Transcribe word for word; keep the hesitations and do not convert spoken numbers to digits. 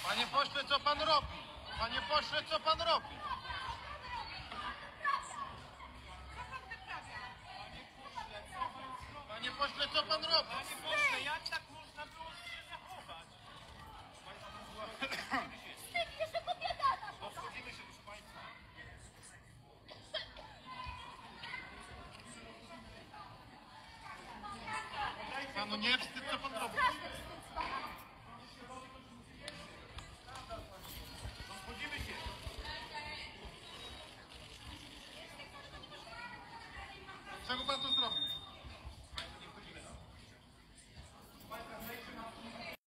Panie pośle, co pan robi? Panie pośle, co pan robi? Panie pośle, co pan robi? Panie pośle, jak tak można było się zachować? Wstyd, jeszcze kobieta! Obchodzimy się, proszę państwa. Panu nie wstyd, co pan robi? Straszne